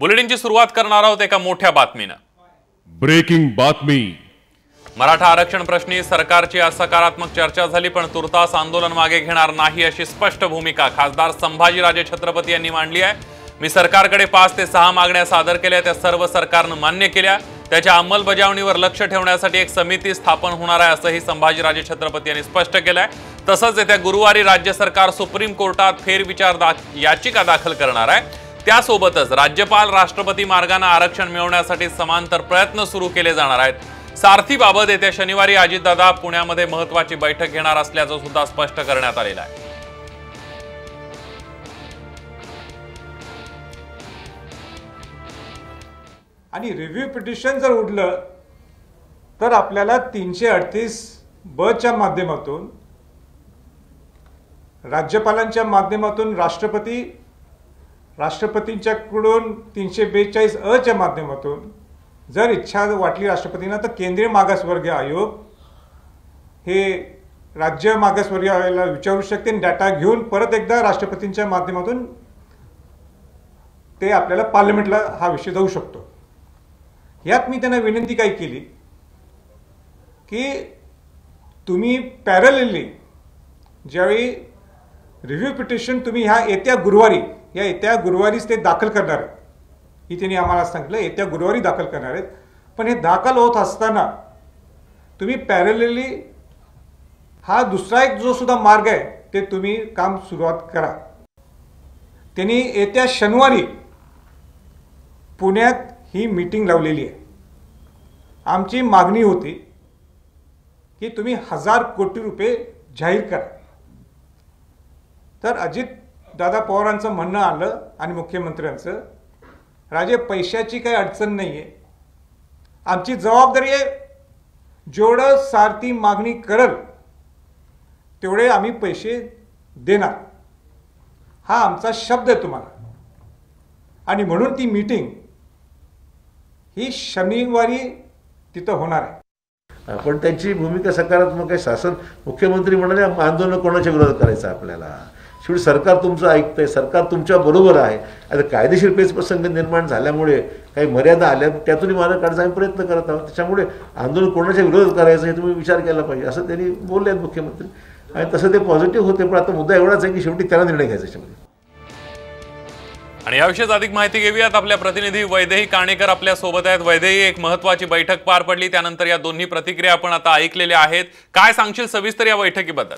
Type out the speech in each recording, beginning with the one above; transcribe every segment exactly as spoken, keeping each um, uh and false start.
बुलेटिनची सुरुवात करणार आहोत एका मोठ्या बातमीने। ब्रेकिंग बातमी। मराठा आरक्षण प्रश्नी सरकारची आज सकारात्मक चर्चा झाली, पण तुर्तास आंदोलन मागे घेणार नाही अशी स्पष्ट भूमिका खासदार संभाजीराजे छत्रपती यांनी मांडली आहे। मी सरकारकडे पाच ते सहा मागण्या सादर केल्या, त्या सर्व सरकारने मान्य केल्या। त्याच्या अंमलबजावणीवर लक्ष ठेवण्यासाठी एक समिती स्थापन होणार आहे असंही संभाजीराजे छत्रपती यांनी स्पष्ट केलंय। तसंच येत्या गुरुवारी राज्य सरकार सुप्रीम कोर्टात फेरविचार याचिका दाखल करणार आहे। त्यासोबतच राज्यपाल राष्ट्रपती मार्गाने आरक्षण मिळवण्यासाठी समांतर प्रयत्न सुरू केले जाणार आहेत। सारथीबाबत येत्या शनिवारी अजितदादा पुण्यामध्ये महत्त्वाची बैठक घेणार असल्याचं सुद्धा स्पष्ट करण्यात आलेलं आहे। आणि रिव्ह्यू पिटिशन जर उडलं तर आपल्याला तीनशे अडतीस ब च्या माध्यमातून राज्यपालांच्या माध्यमातून राष्ट्रपती राष्ट्रपतींच्याकडून तीनशे बेचाळीस अ च्या माध्यमातून जर इच्छा वाटली राष्ट्रपतींना तर केंद्रीय मागासवर्गीय आयोग हे राज्य मागासवर्गीय आयोगाला विचारू शकते आणि डाटा घेऊन परत एकदा राष्ट्रपतींच्या माध्यमातून ते आपल्याला पार्लमेंटला हा विषय जाऊ शकतो। यात मी त्यांना विनंती काय केली की तुम्ही पॅरलली ज्यावेळी रिव्ह्यू पिटिशन तुम्ही ह्या येत्या गुरुवारी या येत्या गुरुवारीच ते दाखल करणार आहेत, ही त्यांनी आम्हाला सांगितलं येत्या गुरुवारी दाखल करणार आहेत। पण हे दाखल होत असताना तुम्ही पॅरलली हा दुसरा एक जो सुद्धा मार्ग आहे ते तुम्ही काम सुरुवात करा। त्यांनी येत्या शनिवारी पुण्यात ही मीटिंग लावलेली आहे। आमची मागणी होती की तुम्ही हजार कोटी रुपये जाहीर करा। तर अजित दादा पवारांचं म्हणणं आलं आणि मुख्यमंत्र्यांचं, राजे पैशाची काही अडचण नाही आहे, आमची जबाबदारी आहे जेवढं सारथी मागणी करल तेवढे आम्ही पैसे देणार, हा आमचा शब्द आहे तुम्हाला। आणि म्हणून ती मीटिंग ही शनिवारी तिथं होणार आहे। पण त्यांची भूमिका सकारात्मक आहे। शासन मुख्यमंत्री म्हणाले आंदोलन कोणाच्या विरोधात करायचं आपल्याला, शेवटी सरकार तुमचं ऐकतंय, सरकार तुमच्या बरोबर आहे। आता कायदेशीर पेच प्रसंग निर्माण झाल्यामुळे काही मर्यादा आल्या, त्यातून मार्ग काढायचा आम्ही प्रयत्न करत आहोत। त्याच्यामुळे आंदोलन कोणाच्या विरोधात करायचं हे तुम्ही विचार केला पाहिजे असं त्यांनी बोलले आहेत मुख्यमंत्री, आणि तसं ते पॉझिटिव्ह होते। पण आता मुद्दा एवढाच आहे की शेवटी त्याला निर्णय घ्यायचा त्याच्यामध्ये। आणि याविषयी अधिक माहिती घेऊयात, आपल्या प्रतिनिधी वैदेही काणेकर आपल्या सोबत आहेत। वैदेही, एक महत्त्वाची बैठक पार पडली, त्यानंतर या दोन्ही प्रतिक्रिया आपण आता ऐकलेल्या आहेत, काय सांगशील सविस्तर या बैठकीबद्दल?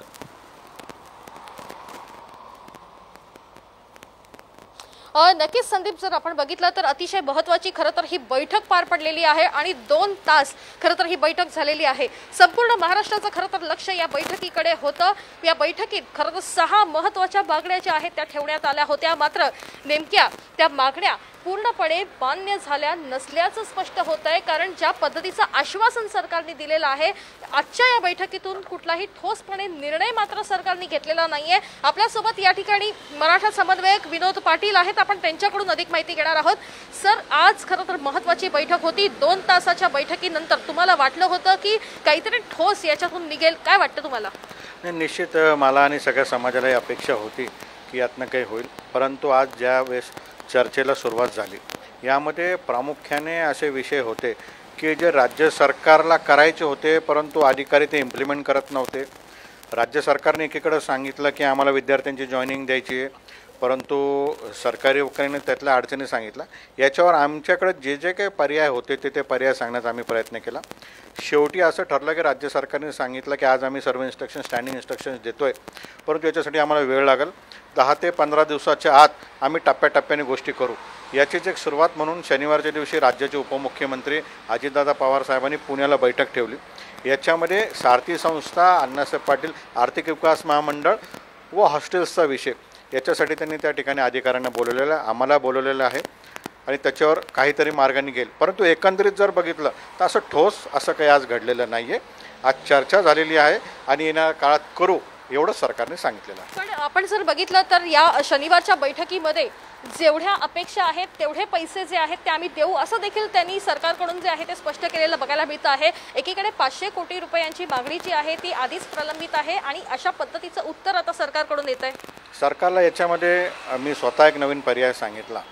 नक्कीच संदीप, जर आपण बघितलं तर अतिशय महत्त्वाची खरं तर ही बैठक पार पडलेली आहे आणि दोन तास खरं तर ही बैठक झालेली आहे। संपूर्ण महाराष्ट्राचं खरं तर लक्ष या बैठकीकडे होतं। या बैठकीत खरं तर सहा महत्त्वाच्या मागण्या ज्या आहेत त्या ठेवण्यात आल्या होत्या, मात्र नेमक्या त्या मागण्या पूर्णपणे मान्य झाल्या नसल्याचं स्पष्ट होत आहे। कारण ज्या पद्धतीचं आश्वासन सरकारने दिलेलं आहे, आजच्या या बैठकीतून कुठलाही ठोसपणे निर्णय मात्र सरकारने घेतलेला नाहीये। आपल्यासोबत या ठिकाणी मराठा समन्वयक विनोद पाटील आहेत, आपण त्यांच्याकडून अधिक माहिती घेणार आहोत। सर, आज खरं तर महत्त्वाची बैठक होती, दोन तासाच्या बैठकीनंतर तुम्हाला वाटलं होतं की काहीतरी ठोस याच्यातून निघेल, काय वाटतं तुम्हाला? निश्चित मला आणि सगळ्या समाजाला ही अपेक्षा होती की यातनं काही होईल, परंतु आज ज्या वेळेस चर्चेला सुरुवात झाली यामध्ये प्रामुख्याने असे विषय होते की जे राज्य सरकारला करायचे होते परंतु अधिकारी ते इम्प्लिमेंट करत नव्हते। राज्य सरकारने एकीकडे सांगितलं की आम्हाला विद्यार्थ्यांची जॉईनिंग द्यायची आहे, परंतु सरकारी वकिलांनी त्यातल्या अडचणी सांगितल्या। याच्यावर आमच्याकडे जे जे काही पर्याय होते ते ते पर्याय सांगण्याचा आम्ही प्रयत्न केला। शेवटी असं ठरलं की राज्य सरकारने सांगितलं की आज आम्ही सर्व इन्स्ट्रक्शन स्टँडिंग इन्स्ट्रक्शन्स देतो आहे, परंतु याच्यासाठी आम्हाला वेळ लागेल, दहा ते पंधरा दिवसाच्या आत आम्ही टप्प्याटप्प्याने गोष्टी करू। याचीच एक सुरुवात म्हणून शनिवारच्या दिवशी राज्याचे उपमुख्यमंत्री अजितदादा पवार साहेबांनी पुण्याला बैठक ठेवली। याच्यामध्ये सारथी संस्था, अण्णासाहेब पाटील आर्थिक विकास महामंडळ व हॉस्टेल्सचा विषय याच्यासाठी त्यांनी त्या ठिकाणी अधिकाऱ्यांना बोलवलेलं आहे, आम्हाला बोलवलेलं आहे आणि त्याच्यावर काहीतरी मार्गाने गेल। परंतु एकंदरीत जर बघितलं तर असं ठोस असं काही आज घडलेलं नाही आहे। आज चर्चा झालेली आहे आणि येणाऱ्या काळात करू एवढं सरकारने सांगितलेलं आहे। पण आपण जर बघितलं तर या शनिवारच्या बैठकीमध्ये जेवढ्या अपेक्षा आहेत तेवढे पैसे जे आहेत ते आम्ही देऊ असं देखील त्यांनी सरकारकडून जे आहे ते स्पष्ट केलेलं बघायला मिळतं आहे। एकीकडे पाचशे कोटी रुपयांची मागणी जी आहे ती आधीच प्रलंबित आहे आणि अशा पद्धतीचं उत्तर आता सरकारकडून येत आहे। सरकारला याच्यामध्ये मी स्वतः एक नवीन पर्याय सांगितला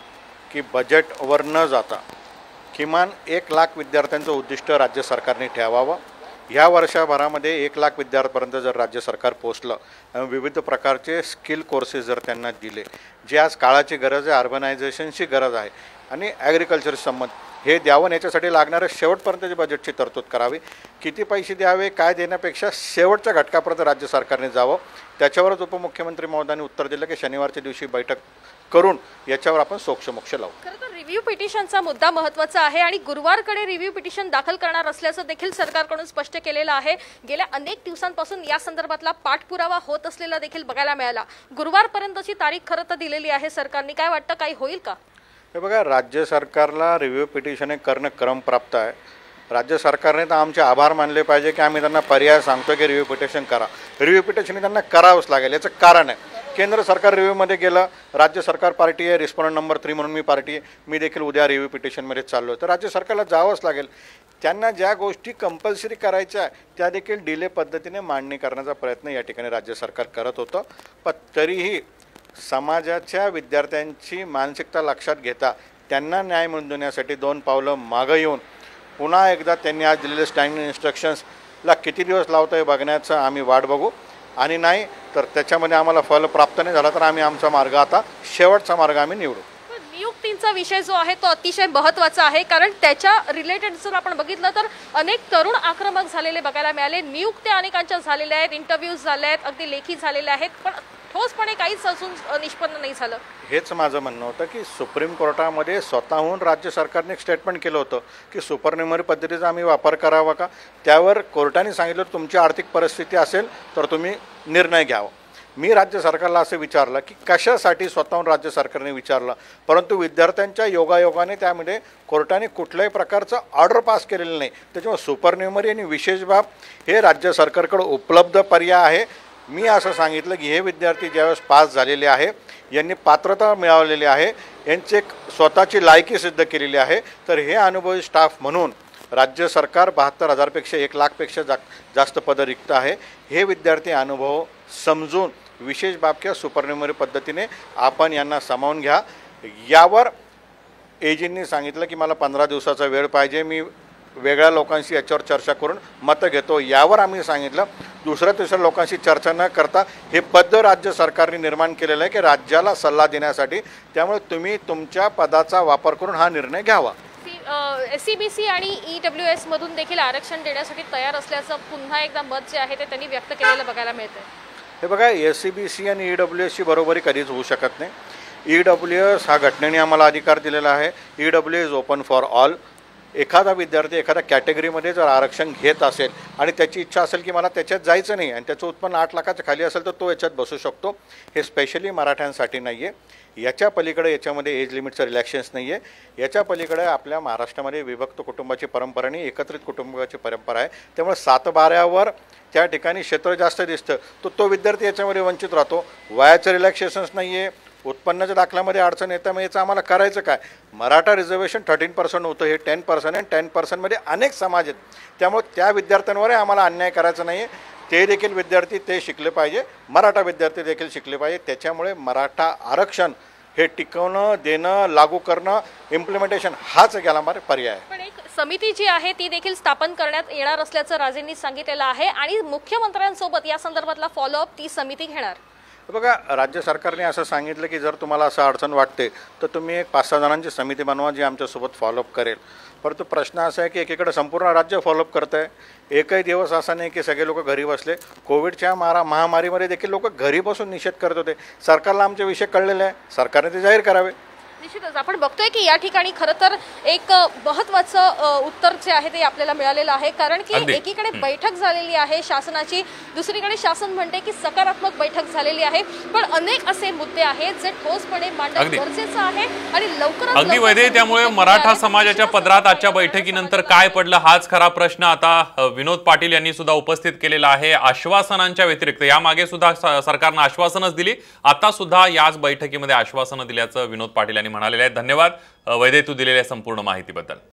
की बजेटवर न जाता किमान एक लाख विद्यार्थ्यांचं उद्दिष्ट राज्य सरकारने ठेवावं. ह्या वर्षभरामध्ये एक लाख विद्यार्थ्यांपर्यंत जर राज्य सरकार पोचलं, विविध प्रकारचे स्किल कोर्सेस जर त्यांना दिले, जे आज काळाची गरज आहे, अर्बनायझेशनची गरज आहे आणि ॲग्रिकल्चर संबंध हे द्यावं. याच्यासाठी लागणारं शेवटपर्यंतची बजेटची तरतूद करावी. किती पैसे द्यावे काय देण्यापेक्षा शेवटच्या घटकापर्यंत राज्य सरकारने जावं. त्याच्यावरच उपमुख्यमंत्री महोदयांनी उत्तर दिलं की शनिवारच्या दिवशी बैठक करून याच्यावर आपण सोक्षमोक्ष लावू. खरं तर रिव्ह्यू पिटिशनचा मुद्दा महत्त्वाचा आहे आणि गुरुवारकडे रिव्ह्यू पिटिशन दाखल करणार असल्याचं देखील सरकारकडून स्पष्ट केलेलं आहे. गेल्या अनेक दिवसांपासून या संदर्भातला पाठपुरावा होत असलेला देखील बघायला मिळाला. गुरुवारपर्यंतची तारीख खरं तर दिलेली आहे सरकारने. काय वाटतं, काही होईल का? हे बघा, राज्य सरकारला रिव्ह्यू पिटिशन करणं क्रमप्राप्त आहे. राज्य सरकारने तर आमचे आभार मानले पाहिजे की आम्ही त्यांना पर्याय सांगतो की रिव्ह्यू पिटिशन करा. रिव्ह्यू पिटिशन त्यांना करावंच लागेल. याचं कारण आहे, केंद्र सरकार रिव्ह्यूमध्ये गेलं, राज्य सरकार पार्टी आहे, रिस्पॉन्डंट नंबर थ्री म्हणून मी पार्टी आहे, मी देखील उद्या रिव्ह्यू पिटिशनमध्ये चाललो, तर राज्य सरकारला जावंच लागेल. त्यांना ज्या गोष्टी कंपल्सरी करायच्या त्या देखील डिले पद्धतीने मांडणी करण्याचा प्रयत्न या ठिकाणी राज्य सरकार करत होतं. पण तरीही समाजाच्या विद्यार्थ्यांची मानसिकता लक्षात घेता त्यांना न्याय मिळवून देण्यासाठी दोन पावलं मागं येऊन पुन्हा एकदा त्यांनी आज दिलेले स्टँडिंग इन्स्ट्रक्शन्सला किती दिवस लावतं आहे बघण्याचं आम्ही वाट बघू. आणि नाही तर त्याच्यामध्ये आम्हाला फल प्राप्त नाही झाला तर आम्ही आमचा मार्ग आता शेवटचा मार्ग आम्ही निवडू. नियुक्तींचा विषय जो आहे तो अतिशय महत्त्वाचा आहे, कारण त्याच्या रिलेटेड जर आपण बघितलं तर अनेक तरुण आक्रमक झालेले बघायला मिळाले. नियुक्त्या अनेकांच्या झालेल्या आहेत, इंटरव्ह्यूज झाले आहेत, अगदी लेखी झालेले आहेत, पण ठोसपणे काहीच अजून निष्पन्न नाही झालं. हेच माझं म्हणणं होतं की सुप्रीम कोर्टामध्ये स्वतःहून राज्य सरकारने एक स्टेटमेंट केलं होतं की सुपरन्युमरी पद्धतीचा आम्ही वापर करावा का. त्यावर कोर्टाने सांगितलं तुमची आर्थिक परिस्थिती असेल तर तुम्ही निर्णय घ्यावा. मी राज्य सरकारला असं विचारलं की कशासाठी स्वतःहून राज्य सरकारने विचारलं, परंतु विद्यार्थ्यांच्या योगायोगाने त्यामध्ये कोर्टाने कुठल्याही प्रकारचं ऑर्डर पास केलेलं नाही. त्याच्यामुळे सुपरन्युमरी आणि विशेष बाब हे राज्य सरकारकडे उपलब्ध पर्याय आहे. मी असं सांगितलं की हे विद्यार्थी ज्यावेळेस पास झालेले आहे, यांनी पात्रता मिळवलेली आहे, यांची एक स्वतःची लायकी सिद्ध केलेली आहे, तर हे अनुभवी स्टाफ म्हणून राज्य सरकार बहात्तर हजारपेक्षा एक लाखपेक्षा जा जास्त पदं रिक्त आहे. हे विद्यार्थी अनुभव समजून विशेष बाब किंवा सुपरन्युमरी पद्धतीने आपण यांना सामावून घ्या. यावर एजींनी सांगितलं की मला पंधरा दिवसाचा वेळ पाहिजे, मी वेगळ्या लोकांशी याच्यावर चर्चा करून मतं घेतो. यावर आम्ही सांगितलं दुसऱ्या तिसऱ्या लोकांशी चर्चा न करता हे पद राज्य सरकारने निर्माण केलेलं आहे की राज्याला सल्ला देण्यासाठी. त्यामुळे तुम्ही तुमच्या पदाचा वापर करून हा निर्णय घ्यावा. एस सी बी सी आणि ई डब्ल्यू एस मधून देखील आरक्षण देण्यासाठी तयार असल्याचं पुन्हा एकदा मत जे आहे ते त्यांनी व्यक्त केलेलं बघायला मिळतंय. हे बघा, एस सी बी सी आणि ई डब्ल्यू एसची बरोबरी कधीच होऊ शकत नाही. ई डब्ल्यू एस हा घटनेने आम्हाला अधिकार दिलेला आहे. E W is open for all. एखादा विद्यार्थी एखाद्या कॅटेगरीमध्ये जर आरक्षण घेत असेल आणि त्याची इच्छा असेल की मला त्याच्यात जायचं नाही आणि त्याचं उत्पन्न आठ लाखाच्या खाली असेल तर तो याच्यात बसू शकतो. हे स्पेशली मराठ्यांसाठी नाही आहे. याच्या पलीकडे याच्यामध्ये एज लिमिटचं रिलॅक्शन्स नाही आहे. याच्या पलीकडे आपल्या महाराष्ट्रामध्ये विभक्त कुटुंबाची परंपरा आणि एकत्रित कुटुंबाची परंपरा आहे. त्यामुळे सातबाऱ्यावर त्या ठिकाणी क्षेत्र जास्त दिसतं तो तो विद्यार्थी याच्यामध्ये वंचित राहतो. वयाचं रिलॅक्सेशन्स नाही आहे, उत्पन्नाच्या दाखल्यामध्ये अडचण येतं. मग याचं आम्हाला करायचं काय. मराठा रिझर्वेशन थर्टीन पर्सेंट होतं, हे टेन पर्सेंट आहे. टेन पर्सेंटमध्ये अनेक समाज आहेत. त्यामुळे त्या विद्यार्थ्यांवरही आम्हाला अन्याय करायचा नाही आहे. ते देखील विद्यार्थी ते शिकले पाहिजे, मराठा विद्यार्थी देखील शिकले पाहिजे. त्याच्यामुळे मराठा आरक्षण हे टिकवणं, देणं, लागू करणं, इम्प्लिमेंटेशन हाच गेला मारे पर्याय आहे. पण एक समिती जी आहे ती देखील स्थापन करण्यात येणार असल्याचं राजेंनी सांगितलेलं आहे आणि मुख्यमंत्र्यांसोबत या संदर्भातला फॉलोअप ती समिती घेणार. बघा, राज्य सरकारने असं सांगितलं की जर तुम्हाला असं अडचण वाटते तर तुम्ही एक पाच सहा जणांची समिती बनवा जी आमच्यासोबत फॉलोअप करेल. परंतु प्रश्न असा आहे की एकीकडे संपूर्ण राज्य फॉलोअप करत आहे. एकही दिवस असा नाही की सगळे लोक घरी बसले. कोविडच्या मारा महामारीमध्ये देखील लोक घरी बसून निषेध करत होते. सरकारला आमचे विषय कळलेले आहे, सरकारने ते जाहीर करावे. निश्चितच आपण बघतोय की या ठिकाणी खरं तर एक महत्त्वाचं उत्तर जे आहे ते आपल्याला मिळालेलं आहे. कारण की एकीकडे बैठक झालेली आहे शासनाची, दुसरीकडे शासन म्हणते की सकारात्मक बैठक झालेली आहे, पण अनेक असे मुद्दे आहेत जे ठोसपणे मांडणं गरजेचं आहे आणि लवकरात अगदी वैदे. त्यामुळे मराठा समाजाच्या पदरात आजच्या बैठकीनंतर काय पडलं हाच खरा प्रश्न आता विनोद पाटील यांनी सुद्धा उपस्थित केलेला आहे. आश्वासनांच्या व्यतिरिक्त यामागे सुद्धा सरकारनं आश्वासनच दिली, आता सुद्धा याच बैठकीमध्ये आश्वासनं दिल्याचं विनोद पाटील यांनी म्हणालेले आहेत. धन्यवाद वैदे, तू दिलेल्या संपूर्ण माहितीबद्दल.